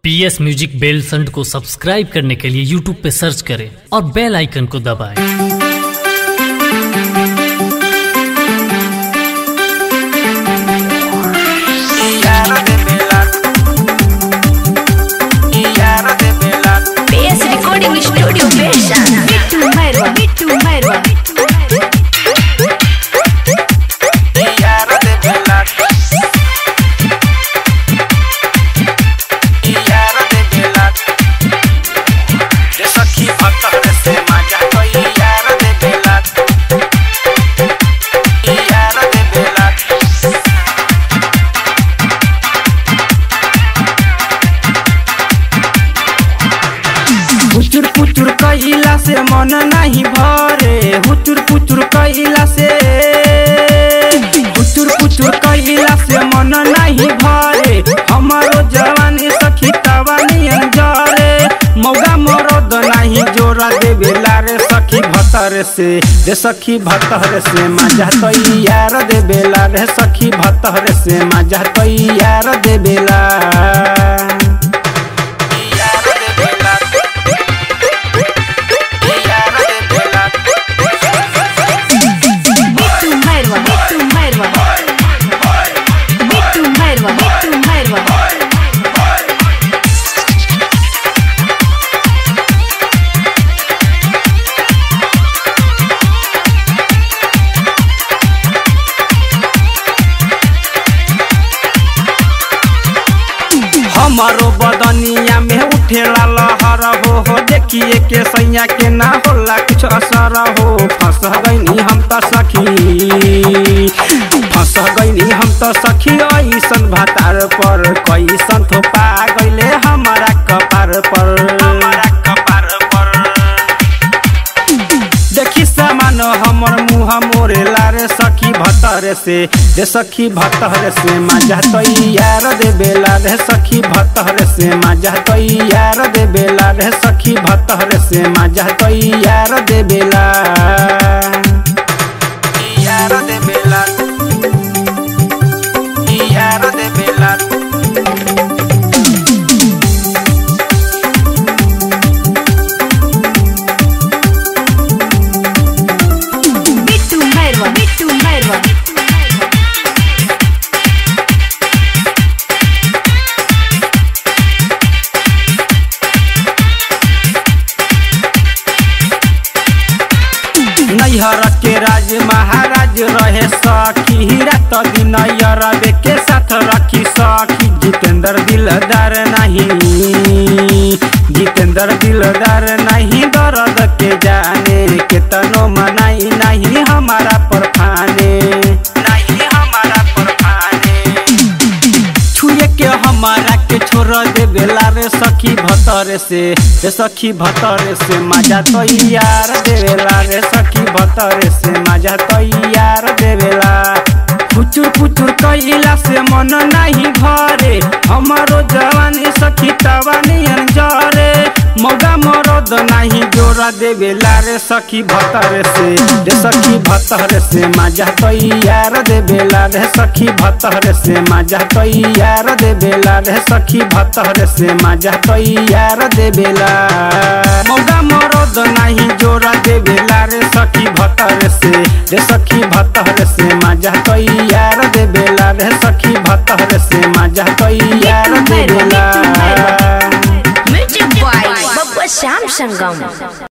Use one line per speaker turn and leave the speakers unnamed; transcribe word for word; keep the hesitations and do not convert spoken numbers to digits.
PS music बेल संड को subscribe करने के लिए यूट्यूब पे सर्च करें और बेल आइकन को दबाएं।
PS recording studio Belsand Bittu Bhairwa Bittu Bhairwa
हुचुर पुचुर कइला से मन नहीं भरे, हुचुर पुचुर कइला से हुचुर पुचुर कइला से मन नहीं भरे। हमारो जवानी सखी तवानियन जरे, मौगा मरद नहीं जोरा देवेला रे सखी भतर से रे सखी भतर से मजा तैयार देवेला रे सखी भतर से मजा तैयार देवेला। हमारो बदनिया में उठेला लहर हो हो, देखिए के सैया के ना होला कुछ असर हो। फंस गईनी हम तो सखी फंस गईनी हम तो सखी ऐसन भातार पर, कैसन थोपा गईले हमारा कपार पर हमारा कपार पर। देखी सामान हमर मुँह मोरेला रे सखी भतर से रे सखी भतर से मजा तैयार देवेला रे सखी भतर से मजा तैयार देवेला रे सखी भतर से मजा तैयार देवेला यार देवेला यार देवेला। नैहर के राज महाराज रहे सखी, रात दिन अरबे के साथ रखी सखी। जितेंद्र दिलदार नहीं जितेंद्र दिलदार नहीं, दर्द के जाने केतनो मनाई नहीं हमारा परफाने नहीं हमारा परफाने। छुए के हमारा के छोड़ देवेला रे सखी भतर से रे सखी भतर से मजा तैयार देवेला रे सखी भतर से मजा तैयार देवेला। पुचुर पुचुर कइला से मन नहीं भरे, हमारो जवानी सखी तवानियन जरे। मौगा मरद नहीं जोरा देवेला रे सखी भतर से रे सखी भतर से मजा तैयार देवेला रे सखी भतर से मजा तैयार देवेला रे सखी भतर से मजा तैयार देवेला। मौगा मरद नहीं जोरा देवेला रे सखी भतर से रे सखी भतर से मजा तैयार देवेला रे सखी भतर से मजा तैयार देवेला।
म्यूजिक बॉय बब्बा श्याम संगम।